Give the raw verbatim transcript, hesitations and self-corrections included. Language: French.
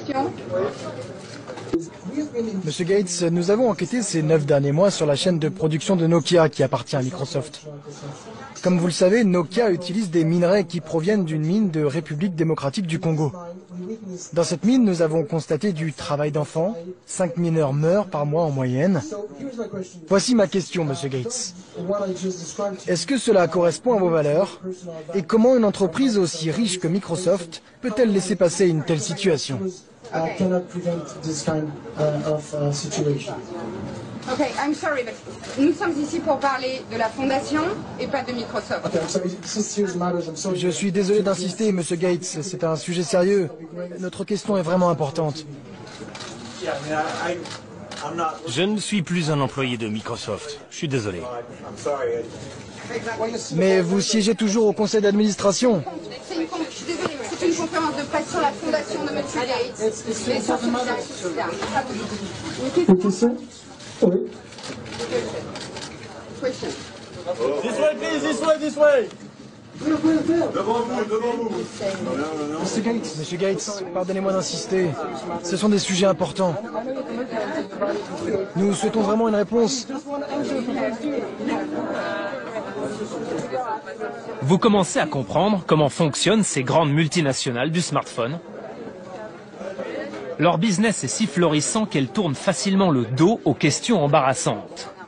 question. Monsieur Gates, nous avons enquêté ces neuf derniers mois sur la chaîne de production de Nokia qui appartient à Microsoft. Comme vous le savez, Nokia utilise des minerais qui proviennent d'une mine de République démocratique du Congo. Dans cette mine, nous avons constaté du travail d'enfants. Cinq mineurs meurent par mois en moyenne. Voici ma question, Monsieur Gates. Est-ce que cela correspond à vos valeurs? Et comment une entreprise aussi riche que Microsoft peut-elle laisser passer une telle situation? Ok, I'm sorry, but nous sommes ici pour parler de la fondation et pas de Microsoft. Je suis désolé d'insister, Monsieur Gates, c'est un sujet sérieux. Notre question est vraiment importante. Je ne suis plus un employé de Microsoft. Je suis désolé. Mais vous siégez toujours au conseil d'administration. C'est une, je suis désolée, c'est une conférence de presse sur la fondation de M. Gates et sur Solidarité Sociale. Une question? Oui. Question. This way, please, this way, this way. Devant vous, devant vous. Monsieur Gates, Monsieur Gates, pardonnez-moi d'insister. Ce sont des sujets importants. Nous souhaitons vraiment une réponse. Vous commencez à comprendre comment fonctionnent ces grandes multinationales du smartphone. Leur business est si florissant qu'elles tournent facilement le dos aux questions embarrassantes.